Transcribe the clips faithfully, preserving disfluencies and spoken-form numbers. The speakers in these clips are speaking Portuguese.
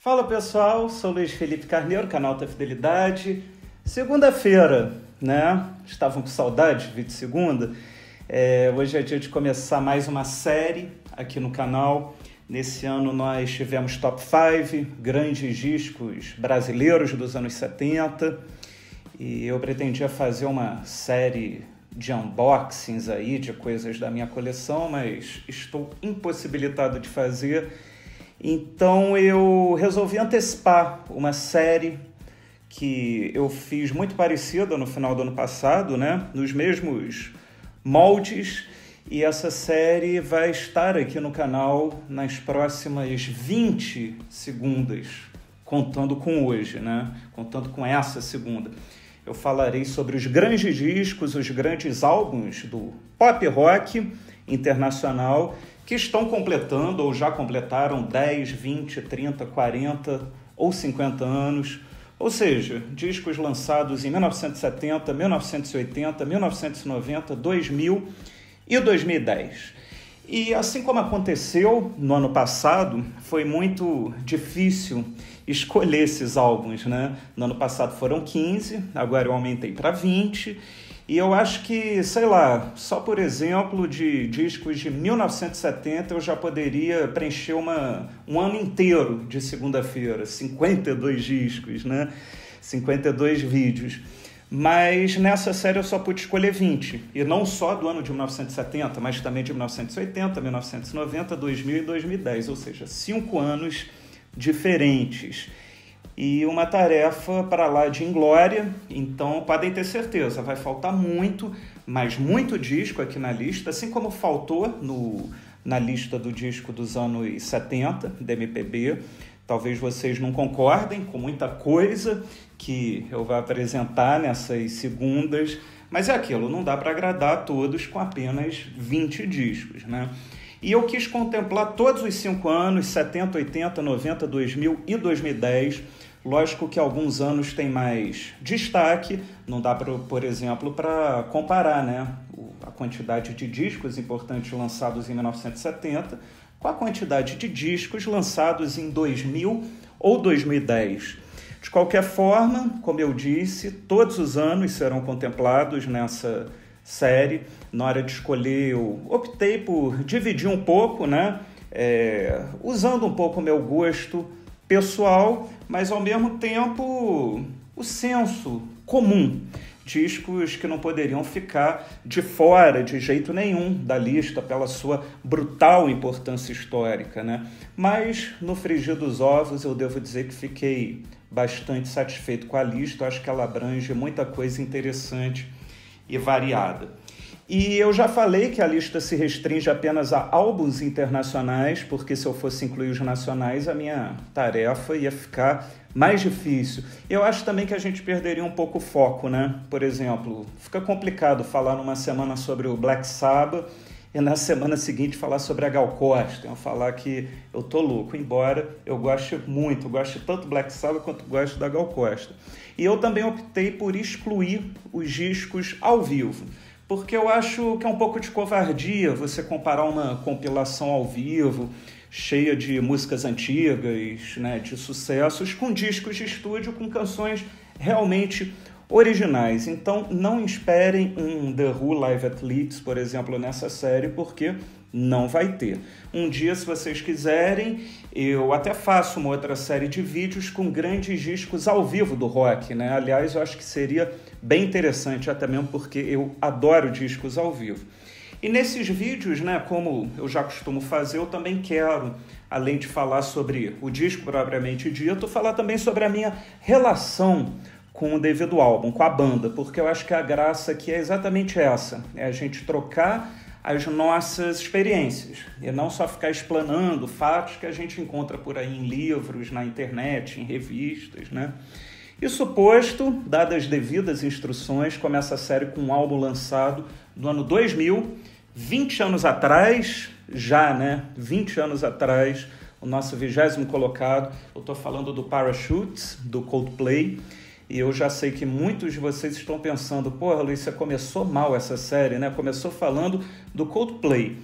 Fala pessoal, sou Luiz Felipe Carneiro, canal da Fidelidade. Segunda-feira, né? Estavam com saudade de vídeo de segunda? É, hoje é dia de começar mais uma série aqui no canal. Nesse ano nós tivemos Top cinco, grandes discos brasileiros dos anos setenta. E eu pretendia fazer uma série de unboxings aí, de coisas da minha coleção, mas estou impossibilitado de fazer. Então eu resolvi antecipar uma série que eu fiz muito parecida no final do ano passado, né? Nos mesmos moldes, e essa série vai estar aqui no canal nas próximas vinte segundas, contando com hoje, né? Contando com essa segunda. Eu falarei sobre os grandes discos, os grandes álbuns do pop rock internacional que estão completando ou já completaram dez, vinte, trinta, quarenta ou cinquenta anos, ou seja, discos lançados em mil novecentos e setenta, mil novecentos e oitenta, mil novecentos e noventa, dois mil e dois mil e dez. E assim como aconteceu no ano passado, foi muito difícil escolher esses álbuns, né? No ano passado foram quinze, agora eu aumentei para vinte. E eu acho que, sei lá, só por exemplo de discos de mil novecentos e setenta eu já poderia preencher uma, um ano inteiro de segunda-feira, cinquenta e dois discos, né? cinquenta e dois vídeos. Mas nessa série eu só pude escolher vinte, e não só do ano de mil novecentos e setenta, mas também de mil novecentos e oitenta, mil novecentos e noventa, dois mil e dois mil e dez, ou seja, cinco anos diferentes. E uma tarefa para lá de inglória, então podem ter certeza, vai faltar muito, mas muito disco aqui na lista, assim como faltou no, na lista do disco dos anos setenta, da M P B. Talvez vocês não concordem com muita coisa que eu vou apresentar nessas segundas, mas é aquilo, não dá para agradar a todos com apenas vinte discos, né? E eu quis contemplar todos os cinco anos, setenta, oitenta, noventa, dois mil e dois mil e dez. Lógico que alguns anos têm mais destaque, não dá, pra, por exemplo, para comparar, né, a quantidade de discos importantes lançados em mil novecentos e setenta com a quantidade de discos lançados em dois mil ou dois mil e dez. De qualquer forma, como eu disse, todos os anos serão contemplados nessa série. Na hora de escolher, eu optei por dividir um pouco, né? É, usando um pouco o meu gosto pessoal, mas ao mesmo tempo o senso comum. Discos que não poderiam ficar de fora de jeito nenhum da lista pela sua brutal importância histórica, né? Mas no frigir dos ovos eu devo dizer que fiquei bastante satisfeito com a lista. Eu acho que ela abrange muita coisa interessante e variada. E eu já falei que a lista se restringe apenas a álbuns internacionais, porque se eu fosse incluir os nacionais, a minha tarefa ia ficar mais difícil. Eu acho também que a gente perderia um pouco o foco, né? Por exemplo, fica complicado falar numa semana sobre o Black Sabbath e na semana seguinte falar sobre a Gal Costa. Eu falar que eu tô louco, embora eu goste muito, eu gosto tanto do Black Sabbath quanto gosto da Gal Costa. E eu também optei por excluir os discos ao vivo, porque eu acho que é um pouco de covardia você comparar uma compilação ao vivo, cheia de músicas antigas, né, de sucessos, com discos de estúdio, com canções realmente originais. Então, não esperem um The Who Live at Leeds, por exemplo, nessa série, porque não vai ter. Um dia, se vocês quiserem, eu até faço uma outra série de vídeos com grandes discos ao vivo do rock, né? Aliás, eu acho que seria bem interessante, até mesmo porque eu adoro discos ao vivo. E nesses vídeos, né, como eu já costumo fazer, eu também quero, além de falar sobre o disco propriamente dito, falar também sobre a minha relação com o devido álbum, com a banda, porque eu acho que a graça aqui é exatamente essa, é a gente trocar as nossas experiências, e não só ficar explanando fatos que a gente encontra por aí em livros, na internet, em revistas, né? Isso posto, dadas as devidas instruções, começa a série com um álbum lançado no ano dois mil, vinte anos atrás, já, né? vinte anos atrás, o nosso vigésimo colocado, eu estou falando do Parachutes, do Coldplay. E eu já sei que muitos de vocês estão pensando, porra, Luiz, você começou mal essa série, né? Começou falando do Coldplay.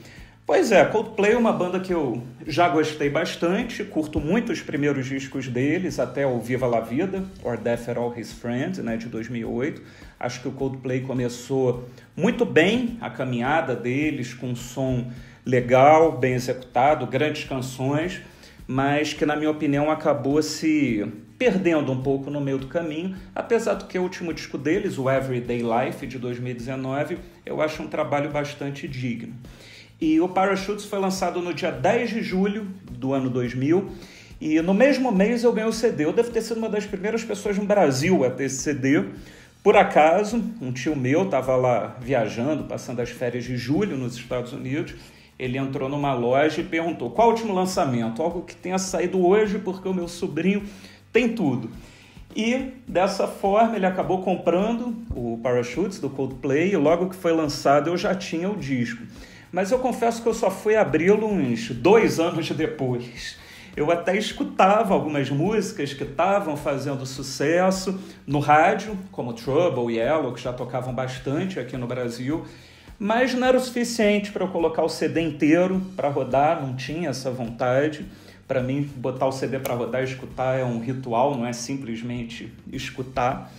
Pois é, Coldplay é uma banda que eu já gostei bastante, curto muito os primeiros discos deles, até o Viva La Vida, or Death at All His Friends, né, de dois mil e oito. Acho que o Coldplay começou muito bem a caminhada deles, com um som legal, bem executado, grandes canções, mas que, na minha opinião, acabou se perdendo um pouco no meio do caminho, apesar do que o último disco deles, o Everyday Life, de dois mil e dezenove, eu acho um trabalho bastante digno. E o Parachutes foi lançado no dia dez de julho do ano dois mil, e no mesmo mês eu ganhei o C D. Eu devo ter sido uma das primeiras pessoas no Brasil a ter esse C D. Por acaso, um tio meu estava lá viajando, passando as férias de julho nos Estados Unidos. Ele entrou numa loja e perguntou: qual o último lançamento? Algo que tenha saído hoje, porque o meu sobrinho tem tudo. E dessa forma ele acabou comprando o Parachutes do Coldplay, e logo que foi lançado eu já tinha o disco. Mas eu confesso que eu só fui abri-lo uns dois anos depois. Eu até escutava algumas músicas que estavam fazendo sucesso no rádio, como Trouble e Yellow, que já tocavam bastante aqui no Brasil, mas não era o suficiente para eu colocar o C D inteiro para rodar, não tinha essa vontade. Para mim, botar o C D para rodar e escutar é um ritual, não é simplesmente escutar.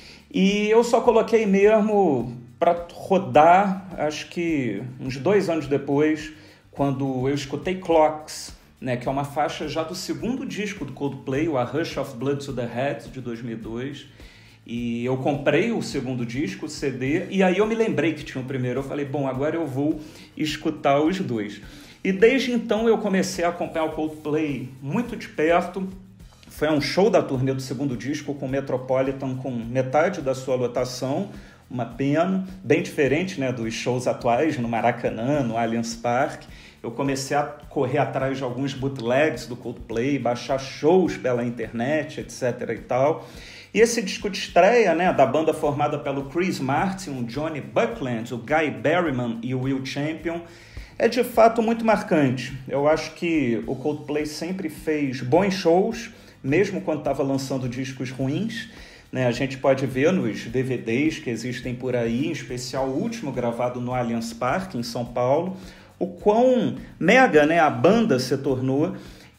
E eu só coloquei mesmo para rodar, acho que uns dois anos depois, quando eu escutei Clocks, né, que é uma faixa já do segundo disco do Coldplay, o A Rush of Blood to the Head, de dois mil e dois. E eu comprei o segundo disco, o C D, e aí eu me lembrei que tinha o primeiro. Eu falei, bom, agora eu vou escutar os dois. E desde então eu comecei a acompanhar o Coldplay muito de perto. Foi um show da turnê do segundo disco com o Metropolitan com metade da sua lotação, uma pena, bem diferente, né, dos shows atuais no Maracanã, no Allianz Parque. Eu comecei a correr atrás de alguns bootlegs do Coldplay, baixar shows pela internet, etc e tal. E esse disco de estreia, né, da banda formada pelo Chris Martin, o Johnny Buckland, o Guy Berryman e o Will Champion, é de fato muito marcante. Eu acho que o Coldplay sempre fez bons shows, mesmo quando estava lançando discos ruins. Né, a gente pode ver nos D V Ds que existem por aí, em especial o último gravado no Allianz Parque, em São Paulo, o quão mega, né, a banda se tornou.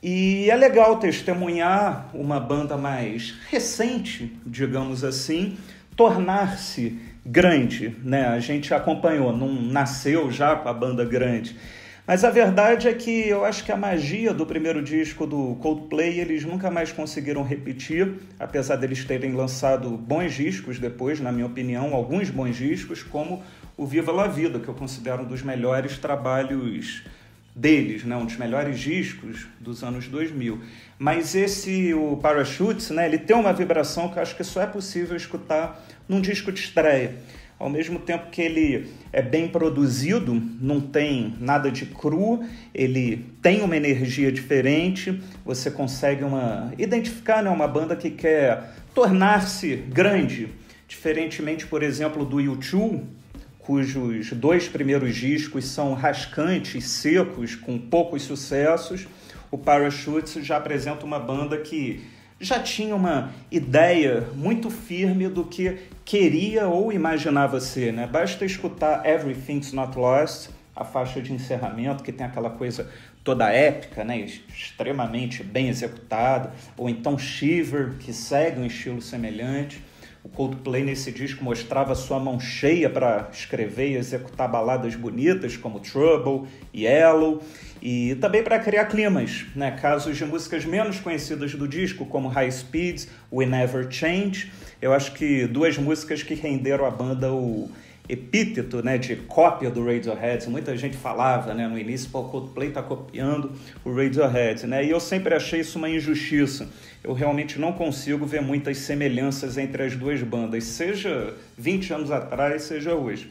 E é legal testemunhar uma banda mais recente, digamos assim, tornar-se grande. Né? A gente acompanhou, não nasceu já com a banda grande. Mas a verdade é que eu acho que a magia do primeiro disco do Coldplay eles nunca mais conseguiram repetir, apesar deles terem lançado bons discos depois, na minha opinião, alguns bons discos, como o Viva La Vida, que eu considero um dos melhores trabalhos deles, né? Um dos melhores discos dos anos dois mil. Mas esse, o Parachutes, né? Ele tem uma vibração que eu acho que só é possível escutar num disco de estreia. Ao mesmo tempo que ele é bem produzido, não tem nada de cru, ele tem uma energia diferente, você consegue uma, identificar, né, uma banda que quer tornar-se grande, diferentemente, por exemplo, do U dois, cujos dois primeiros discos são rascantes, secos, com poucos sucessos. O Parachutes já apresenta uma banda que já tinha uma ideia muito firme do que queria ou imaginava ser, né? Basta escutar Everything's Not Lost, a faixa de encerramento, que tem aquela coisa toda épica, né? Extremamente bem executada, ou então Shiver, que segue um estilo semelhante. O Coldplay nesse disco mostrava sua mão cheia para escrever e executar baladas bonitas como Trouble, Yellow, e também para criar climas, né? Casos de músicas menos conhecidas do disco, como High Speed, We Never Change. Eu acho que duas músicas que renderam à banda o epíteto, né, de cópia do Radiohead. Muita gente falava, né, no início, pô, o Coldplay está copiando o Radiohead, né? E eu sempre achei isso uma injustiça. Eu realmente não consigo ver muitas semelhanças entre as duas bandas, seja vinte anos atrás, seja hoje.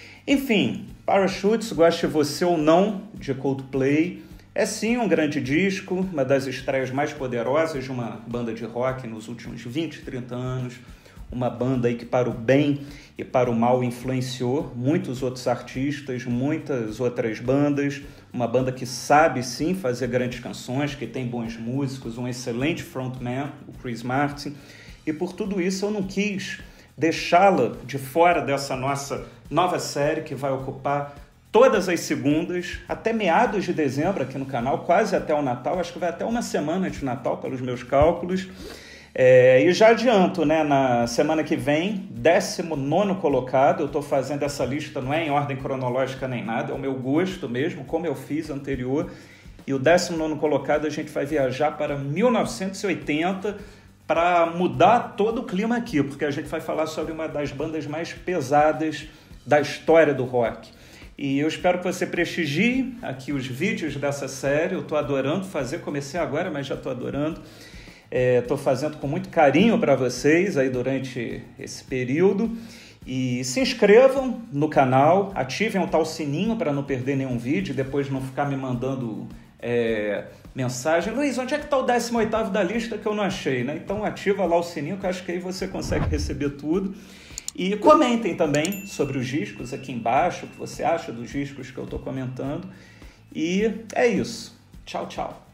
Enfim, Parachutes, goste você ou não de Coldplay, é sim um grande disco, uma das estreias mais poderosas de uma banda de rock nos últimos vinte, trinta anos, uma banda aí que para o bem e para o mal influenciou muitos outros artistas, muitas outras bandas, uma banda que sabe sim fazer grandes canções, que tem bons músicos, um excelente frontman, o Chris Martin, e por tudo isso eu não quis deixá-la de fora dessa nossa nova série que vai ocupar todas as segundas, até meados de dezembro aqui no canal, quase até o Natal, acho que vai até uma semana de Natal, pelos meus cálculos. É, e já adianto, né, na semana que vem, décimo nono colocado, eu estou fazendo essa lista, não é em ordem cronológica nem nada, é o meu gosto mesmo, como eu fiz anterior, e o décimo nono colocado a gente vai viajar para mil novecentos e oitenta para mudar todo o clima aqui, porque a gente vai falar sobre uma das bandas mais pesadas da história do rock. E eu espero que você prestigie aqui os vídeos dessa série, eu estou adorando fazer, comecei agora, mas já estou adorando. Estou é, fazendo com muito carinho para vocês aí durante esse período. E se inscrevam no canal, ativem o tal sininho para não perder nenhum vídeo, depois não ficar me mandando é, mensagem. Luiz, onde é que está o décimo oitavo da lista que eu não achei? Né? Então ativa lá o sininho que eu acho que aí você consegue receber tudo. E comentem também sobre os discos aqui embaixo, o que você acha dos discos que eu estou comentando. E é isso. Tchau, tchau.